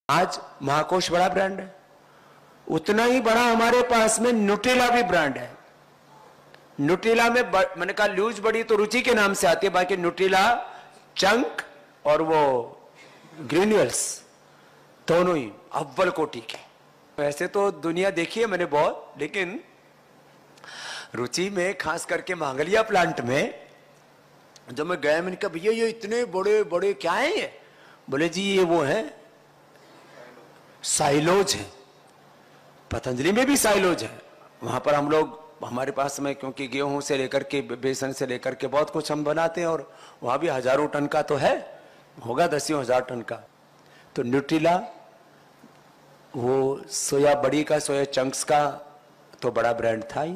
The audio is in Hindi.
आज महाकोश बड़ा ब्रांड है, उतना ही बड़ा हमारे पास में न्यूट्रेला भी ब्रांड है। न्यूट्रेला में मैंने कहा लूज बड़ी तो रुचि के नाम से आती है, बाकी न्यूट्रेला चंक और वो ग्रेन्यूल्स दोनों ही अव्वल कोटि के। वैसे तो दुनिया देखी है मैंने बहुत, लेकिन रुचि में खास करके मांगलिया प्लांट में जब मैं गया, मैंने कहा भैया ये इतने बड़े बड़े क्या है ये? बोले जी ये वो है साइलोज है, पतंजलि में भी साइलोज है। वहां पर हम लोग हमारे पास में क्योंकि गेहूं से लेकर के बेसन से लेकर के बहुत कुछ हम बनाते हैं, और वहां भी हजारों टन का तो है, होगा 10,000 टन का। तो न्यूट्रेला वो सोया बड़ी का, सोया चंक्स का तो बड़ा ब्रांड था ही।